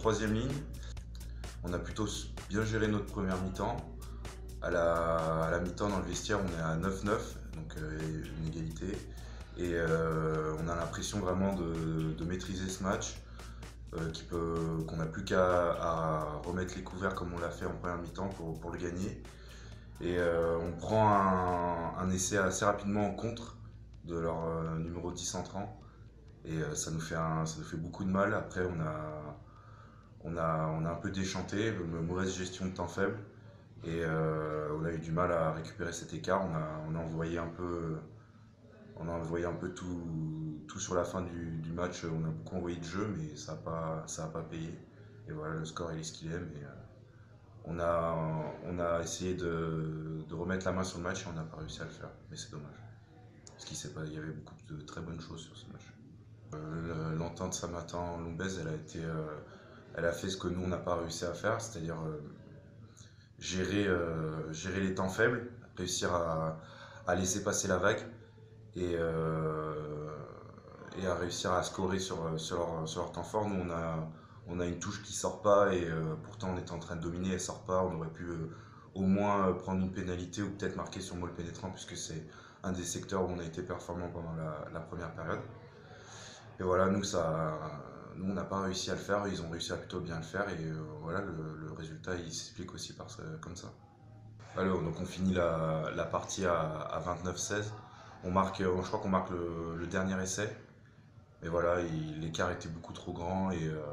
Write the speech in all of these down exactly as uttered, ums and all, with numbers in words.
troisième ligne. On a plutôt bien géré notre première mi-temps. À la, à la mi-temps, dans le vestiaire, on est à neuf neuf, donc euh, une égalité. Et euh, on a l'impression vraiment de, de maîtriser ce match, euh, qu'on n'a plus qu'à remettre les couverts comme on l'a fait en première mi-temps pour, pour le gagner. Et euh, on prend un, un essai assez rapidement en contre de leur euh, numéro dix entrant. Et euh, ça, nous fait un, ça nous fait beaucoup de mal. Après, on a, on a, on a un peu déchanté, une mauvaise gestion de temps faible. Et euh, on a eu du mal à récupérer cet écart. On a, on a envoyé un peu, on a envoyé un peu tout, tout sur la fin du, du match. On a beaucoup envoyé de jeu, mais ça n'a pas, ça a pas payé. Et voilà, le score il est ce qu'il est. Mais, euh, on, a, on a essayé de, de remettre la main sur le match et on n'a pas réussi à le faire. Mais c'est dommage. Parce qu'il s'est pas, il y avait beaucoup de très bonnes choses sur ce match. Euh, L'entente Samatan-Lombez, elle a été, euh, elle a fait ce que nous on n'a pas réussi à faire, c'est-à-dire euh, gérer, euh, gérer les temps faibles, réussir à, à laisser passer la vague et, euh, et à réussir à scorer sur, sur, leur, sur leur temps fort. Nous on a, on a une touche qui sort pas et euh, pourtant on était en train de dominer, elle sort pas. On aurait pu euh, au moins prendre une pénalité ou peut-être marquer sur molle pénétrant puisque c'est un des secteurs où on a été performant pendant la, la première période. Et voilà, nous, ça, nous on n'a pas réussi à le faire, ils ont réussi à plutôt bien le faire et euh, voilà, le, le résultat il s'explique aussi par, comme ça. Alors, donc on finit la, la partie à, à vingt-neuf seize, on marque, je crois qu'on marque le, le dernier essai, mais voilà, l'écart était beaucoup trop grand et euh,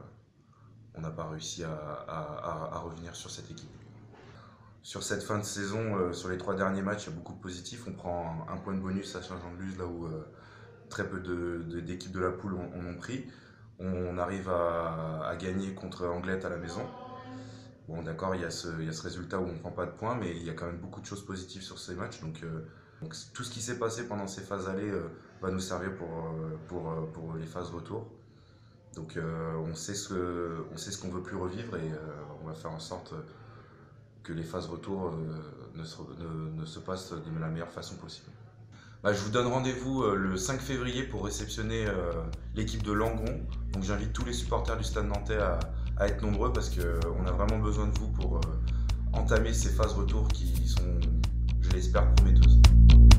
on n'a pas réussi à, à, à revenir sur cette équipe. Sur cette fin de saison, euh, sur les trois derniers matchs, il y a beaucoup de positifs, on prend un, un point de bonus à Saint-Jean-de-Luz là où euh, très peu d'équipes de, de, de la poule en ont pris. On arrive à, à gagner contre Anglet à la maison. Bon d'accord, il y a ce, il y a ce résultat où on ne prend pas de points, mais il y a quand même beaucoup de choses positives sur ces matchs. Donc, euh, donc tout ce qui s'est passé pendant ces phases allées euh, va nous servir pour, pour, pour les phases retour. Donc euh, on sait ce que, on sait ce qu'on veut plus revivre et euh, on va faire en sorte que les phases retour euh, ne, se, ne, ne se passent de la meilleure façon possible. Bah, je vous donne rendez-vous euh, le cinq février pour réceptionner euh, l'équipe de Langon. Donc j'invite tous les supporters du Stade Nantais à, à être nombreux parce qu'on a vraiment besoin de vous pour euh, entamer ces phases retour qui sont, je l'espère, prometteuses.